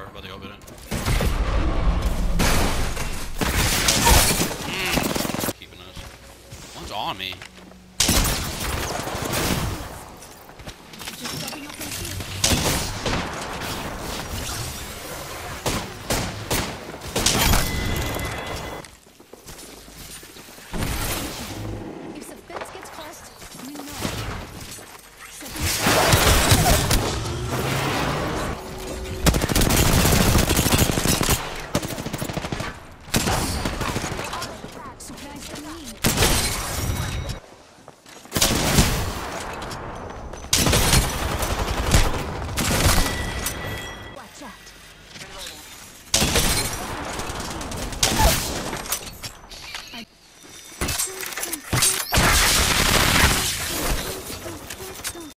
door. About to open it. Keeping us. One's on me.